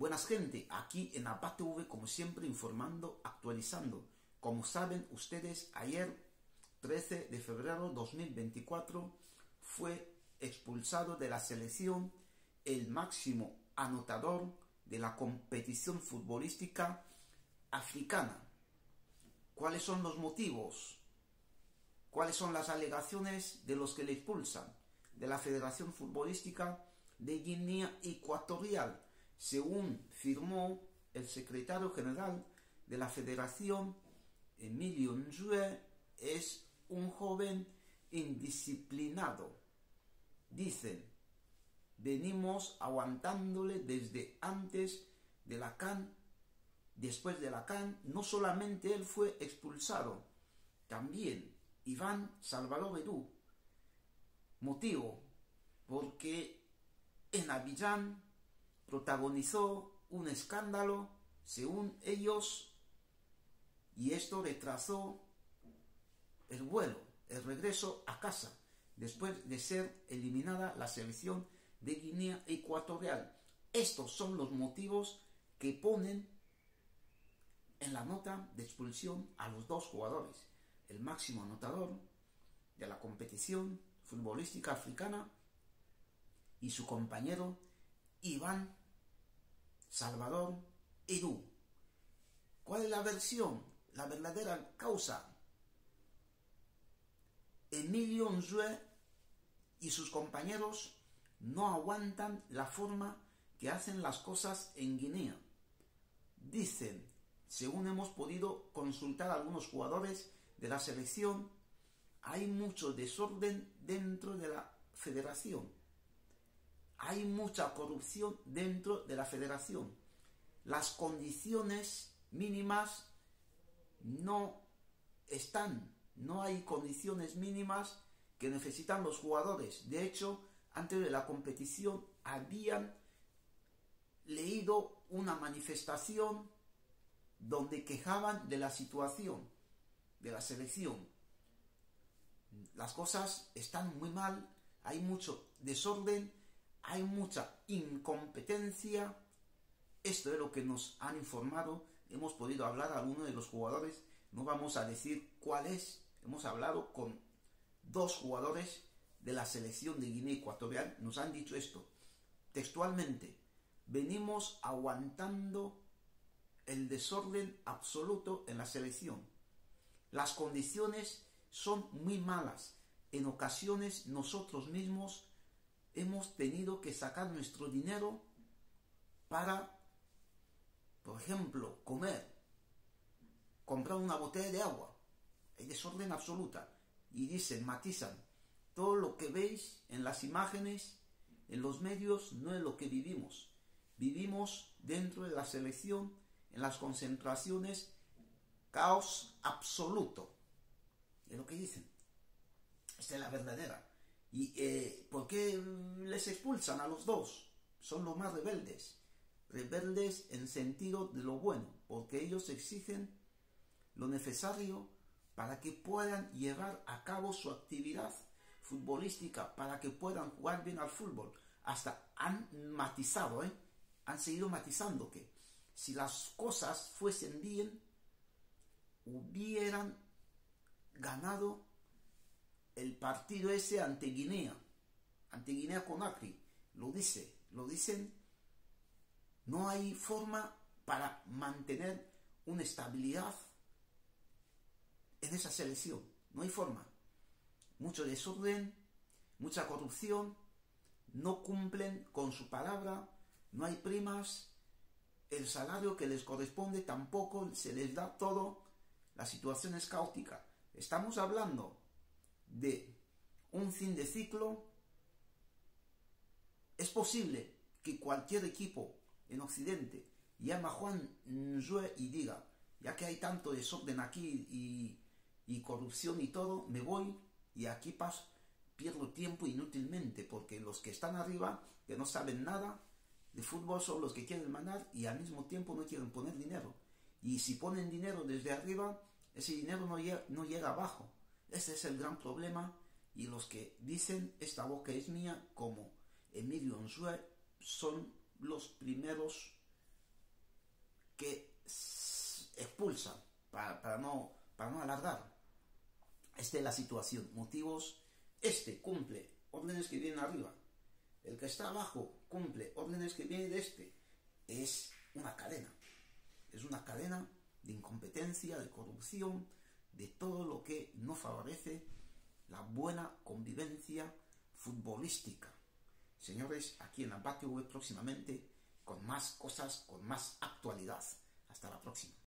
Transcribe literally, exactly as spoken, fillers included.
Buenas gente, aquí en APA T V como siempre informando, actualizando. Como saben ustedes, ayer trece de febrero de dos mil veinticuatro fue expulsado de la selección el máximo anotador de la competición futbolística africana. ¿Cuáles son los motivos? ¿Cuáles son las alegaciones de los que le expulsan? De la Federación Futbolística de Guinea Ecuatorial, según firmó el secretario general de la Federación, Emilio Nzue, es un joven indisciplinado. Dicen, venimos aguantándole desde antes de la CAN, después de la CAN. No solamente él fue expulsado, también Iván Salvador Bedú. Motivo, porque en Abiyán protagonizó un escándalo, según ellos, y esto retrasó el vuelo, el regreso a casa, después de ser eliminada la selección de Guinea Ecuatorial. Estos son los motivos que ponen en la nota de expulsión a los dos jugadores, el máximo anotador de la competición futbolística africana y su compañero Iván Salvador Bedú. ¿Cuál es la versión, la verdadera causa? Emilio Nzue y sus compañeros no aguantan la forma que hacen las cosas en Guinea. Dicen, según hemos podido consultar a algunos jugadores de la selección, hay mucho desorden dentro de la federación. Hay mucha corrupción dentro de la federación. Las condiciones mínimas no están. No hay condiciones mínimas que necesitan los jugadores. De hecho, antes de la competición habían leído una manifestación donde quejaban de la situación de la selección. Las cosas están muy mal, hay mucho desorden, hay mucha incompetencia. Esto es lo que nos han informado. Hemos podido hablar a uno de los jugadores, no vamos a decir cuál es. Hemos hablado con dos jugadores de la selección de Guinea Ecuatorial, nos han dicho esto textualmente: venimos aguantando el desorden absoluto en la selección. Las condiciones son muy malas. En ocasiones nosotros mismos hemos tenido que sacar nuestro dinero para, por ejemplo, comer, comprar una botella de agua. Hay desorden absoluta. Y dicen, matizan, todo lo que veis en las imágenes, en los medios, no es lo que vivimos. Vivimos dentro de la selección, en las concentraciones, caos absoluto. Es lo que dicen. Esta es la verdadera. ¿Y eh, por qué les expulsan a los dos? Son los más rebeldes. Rebeldes en sentido de lo bueno, porque ellos exigen lo necesario para que puedan llevar a cabo su actividad futbolística, para que puedan jugar bien al fútbol. Hasta han matizado, ¿eh? han seguido matizando que si las cosas fuesen bien, hubieran ganado el partido ese ante Guinea, ante Guinea Conakry. Lo dice, lo dicen. No hay forma para mantener una estabilidad en esa selección. No hay forma. Mucho desorden, mucha corrupción, no cumplen con su palabra, no hay primas, el salario que les corresponde tampoco se les da todo. La situación es caótica. Estamos hablando de un fin de ciclo. Es posible que cualquier equipo en Occidente llame a Juan Nzue y diga, ya que hay tanto desorden aquí y, y corrupción y todo, me voy y aquí paso, pierdo tiempo inútilmente, porque los que están arriba, que no saben nada de fútbol, son los que quieren mandar y al mismo tiempo no quieren poner dinero. Y si ponen dinero desde arriba, ese dinero no llega, no llega abajo. Ese es el gran problema. Y los que dicen esta boca es mía, como Emilio Nzue, son los primeros que expulsan, para, para, no, para no alargar. Esta es la situación. Motivos, este cumple órdenes que vienen arriba. El que está abajo cumple órdenes que vienen de este. Es una cadena. Es una cadena de incompetencia, de corrupción, de todo lo que no favorece la buena convivencia futbolística. Señores, aquí en la P A T V próximamente con más cosas, con más actualidad. Hasta la próxima.